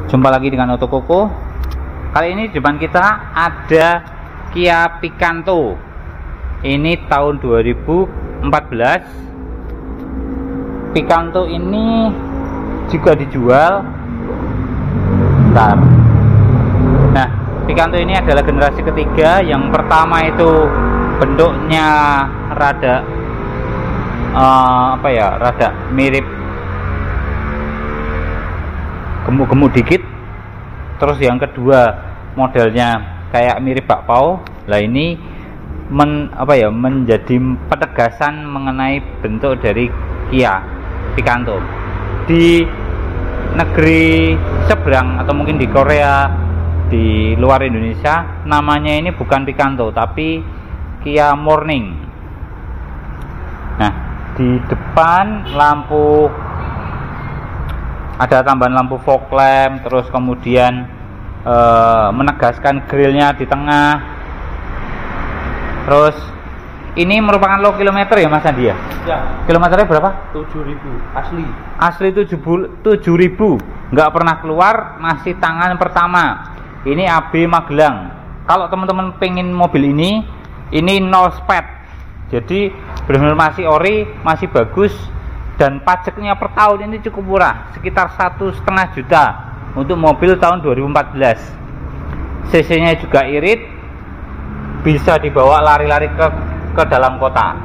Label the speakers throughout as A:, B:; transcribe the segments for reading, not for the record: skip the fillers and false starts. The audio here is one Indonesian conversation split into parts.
A: Jumpa lagi dengan Otokoko. Kali ini di depan kita ada Kia Picanto. Ini tahun 2014. Picanto ini juga dijual. Bentar. Nah, Picanto ini adalah generasi ketiga. Yang pertama itu bentuknya rada rada mirip gemuk-gemuk dikit. Terus yang kedua modelnya kayak mirip bakpao. Lah ini menjadi penegasan mengenai bentuk dari Kia Picanto. Di negeri seberang atau mungkin di Korea, di luar Indonesia, namanya ini bukan Picanto tapi Kia Morning. Nah, di depan lampu ada tambahan lampu fog lamp, terus kemudian menegaskan grillnya di tengah. Terus ini merupakan low kilometer ya Mas Andi ya?
B: Ya.
A: Kilometernya berapa?
B: 7.000 asli.
A: Asli 7.000, nggak pernah keluar, masih tangan pertama. Ini AB Magelang. Kalau teman-teman pengen mobil ini no sped, jadi benar-benar masih ori, masih bagus. Dan pajaknya per tahun ini cukup murah, sekitar 1,5 juta untuk mobil tahun 2014. CC-nya juga irit, bisa dibawa lari-lari ke dalam kota.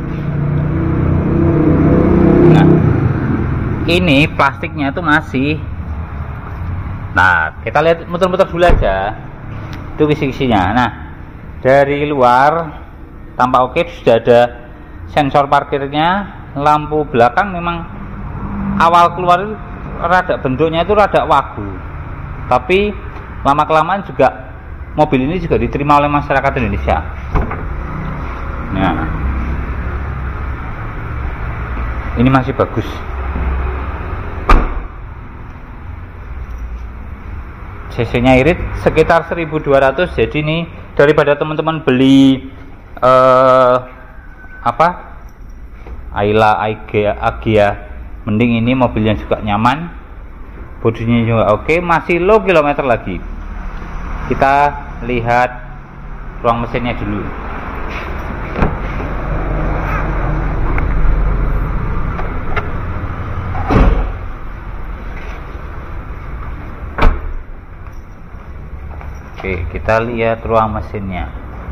A: Nah, ini plastiknya itu masih. Nah, kita lihat muter-muter dulu aja. Itu kisi-kisinya. Nah, dari luar tampak oke, sudah ada sensor parkirnya. Lampu belakang memang awal keluar bentuknya itu rada wagu, tapi lama kelamaan juga mobil ini juga diterima oleh masyarakat Indonesia. Nah, ini masih bagus. CC-nya irit sekitar 1.200. Jadi ini daripada teman-teman beli Ayla Agya, mending ini mobilnya juga nyaman, bodinya juga oke, masih low kilometer lagi. Kita lihat ruang mesinnya dulu. Oke, kita lihat ruang mesinnya.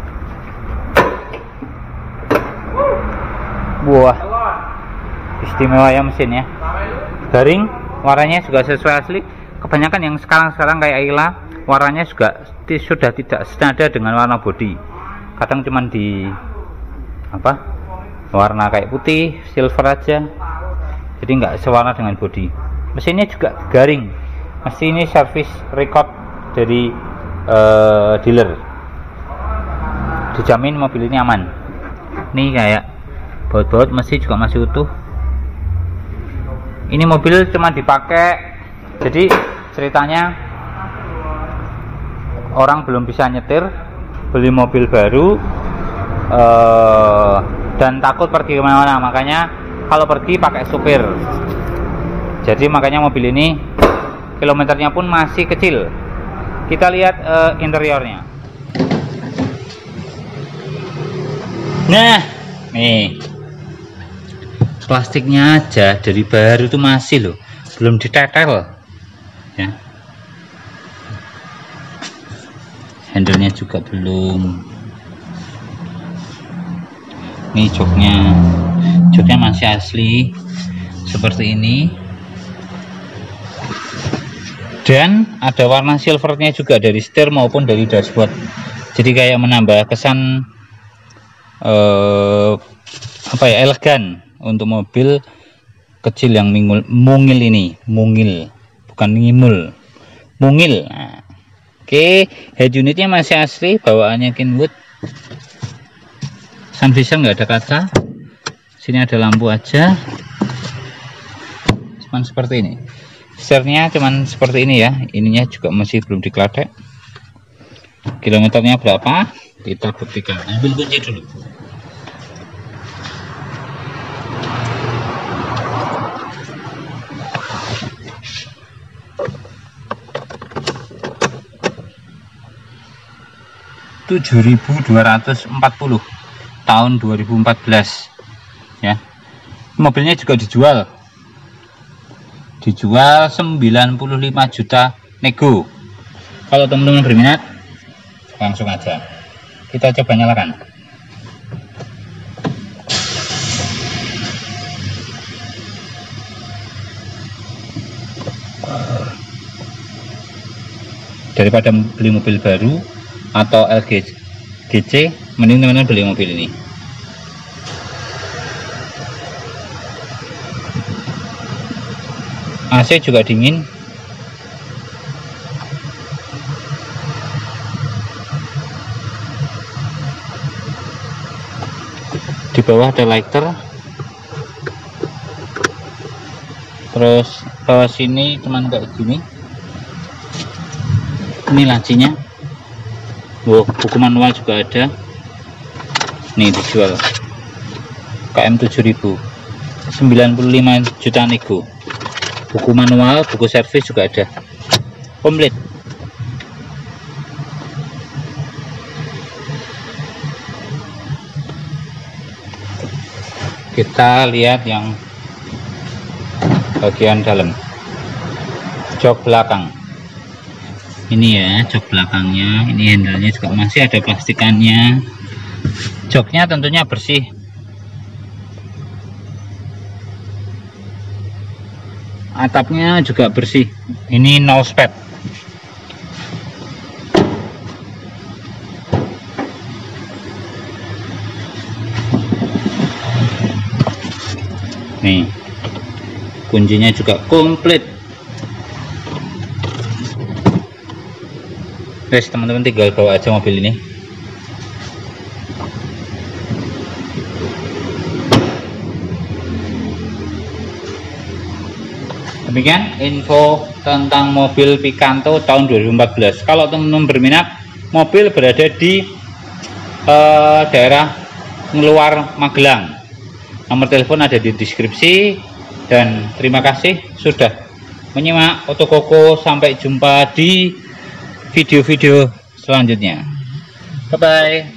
A: Wah, istimewa ya mesinnya. Garing, warnanya juga sesuai asli. Kebanyakan yang sekarang kayak Ayla, warnanya juga sudah tidak senada dengan warna bodi. Kadang cuman di warna kayak putih, silver aja. Jadi nggak sewarna dengan bodi. Mesinnya juga garing. Mesin ini service record dari dealer. Dijamin mobil ini aman. Nih kayak baut-baut mesin juga masih utuh. Ini mobil cuma dipakai, jadi ceritanya orang belum bisa nyetir, beli mobil baru dan takut pergi kemana-mana, makanya kalau pergi pakai supir. Jadi makanya mobil ini kilometernya pun masih kecil. Kita lihat interiornya. Nah, nih plastiknya aja dari baru itu masih loh, belum ditetel ya. Handle-nya juga belum. Nih joknya masih asli seperti ini, dan ada warna silvernya juga dari setir maupun dari dashboard. Jadi kayak menambah kesan elegan untuk mobil kecil yang mungil ini. Mungil, bukan ngimul, mungil. Nah, oke, head unitnya masih asli, bawaannya Kenwood. Sun visor nggak ada kaca. Sini ada lampu aja, cuman seperti ini. Setirnya cuman seperti ini ya. Ininya juga masih belum dikladek. Kilometernya berapa? Kita buktikan. Ambil kunci dulu. 7.240 tahun 2014 ya. Mobilnya juga dijual 95 juta nego. Kalau teman-teman berminat langsung aja kita coba nyalakan. Daripada beli mobil baru atau LGC, mending teman-teman beli mobil ini. AC juga dingin. Di bawah ada lighter. Terus bawah sini cuman kayak gini. Ini lacinya. Buku manual juga ada. Nih dijual KM 7000 95 juta nego. Buku manual, buku servis juga ada, komplit. Kita lihat yang bagian dalam, jok belakang. Ini ya jok belakangnya, ini handle-nya juga masih ada plastikannya. Joknya tentunya bersih. Atapnya juga bersih. Ini no spot. Nih, kuncinya juga komplit. Guys, teman-teman tinggal bawa aja mobil ini. Demikian info tentang mobil Picanto tahun 2014. Kalau teman-teman berminat, mobil berada di daerah Ngeluar Magelang. Nomor telepon ada di deskripsi. Dan terima kasih sudah menyimak Otokoko. Sampai jumpa di video-video selanjutnya. Bye bye.